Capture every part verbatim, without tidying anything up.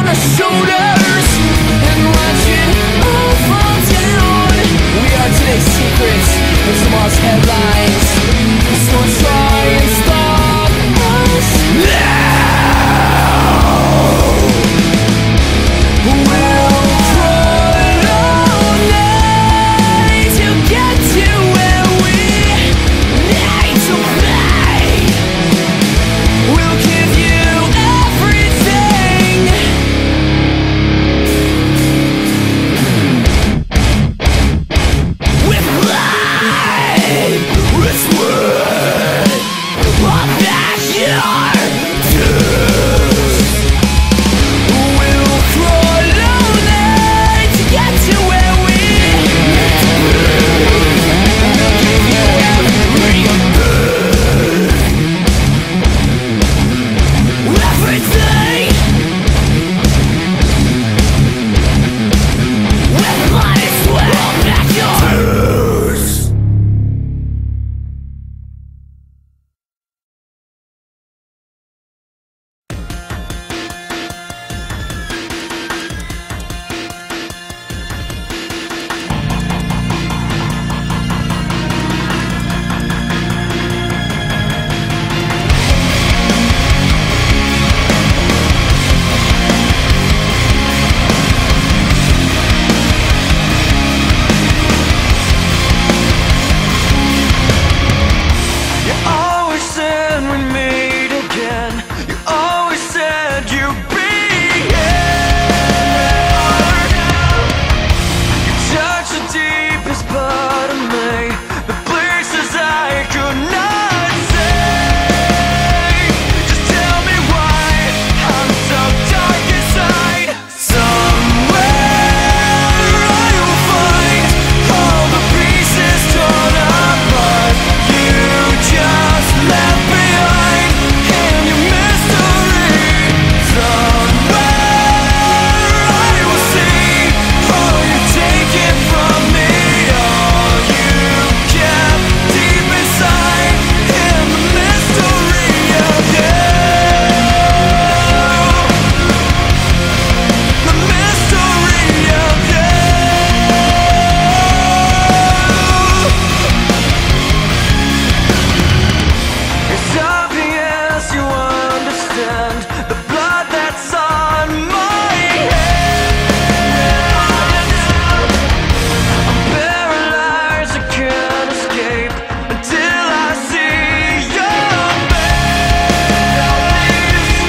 our shoulders and watch it all fall down. We are today's secrets and tomorrow's headlines. So try and stop us now. We'll crawl all night to get to where we need to be. We'll give you everything. With life, with sweat, of passion, tears. We'll crawl all night to get to where we need to be. We'll give you everything. Everything. With blood, sweat, of passion, tears. You always said we'd meet again. You always said you'd be here. You touched the deepest part of me, the places I could not say. Just tell me why I'm so dark inside. Somewhere I will find all the pieces torn apart. You just left behind in your mystery. Somewhere I will see all you taken from me, all you kept deep inside in the mystery of you. The mystery of you. It's obvious you understand the blood that's on my hands. I'm paralyzed, I can't escape until I see your face.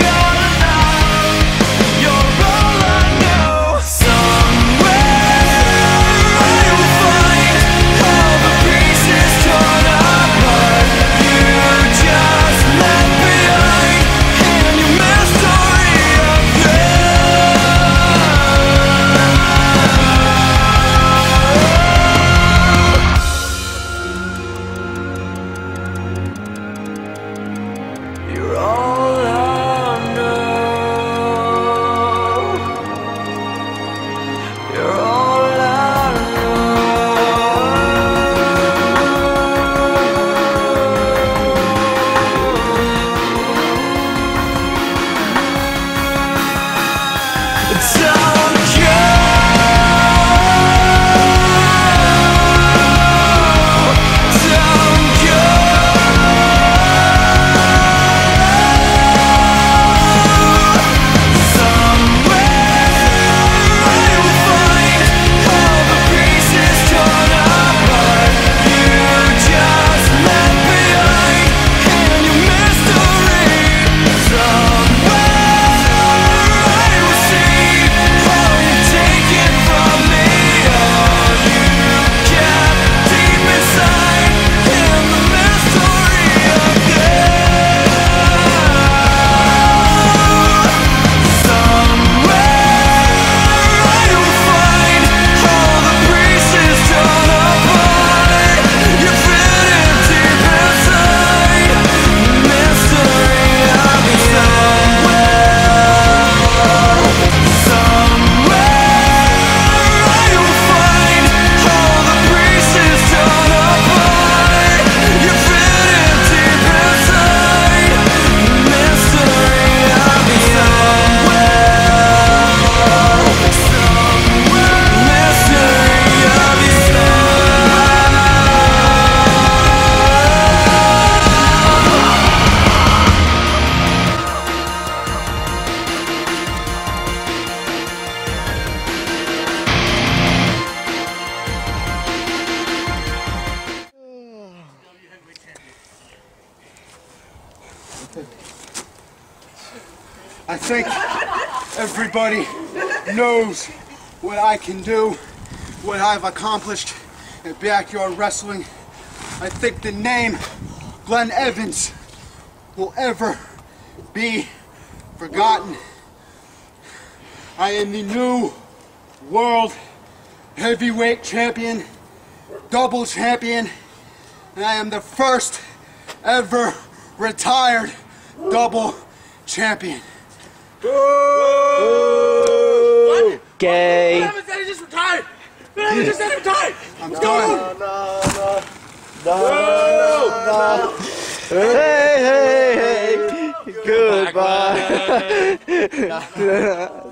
You're all I know. Somewhere I will find all the pieces torn apart. You just left behind in your mystery of you. You're all I know. You're all I know. Don't go. Don't go. I think everybody knows what I can do, what I've accomplished in backyard wrestling. I think the name Glenn Evans will ever be forgotten. I am the new world heavyweight champion, double champion, and I am the first ever retired double champion. Boo! Gay. What said he just retired? He just said he retired. I'm done. No, no, no, no. Hey, hey, hey. Goodbye.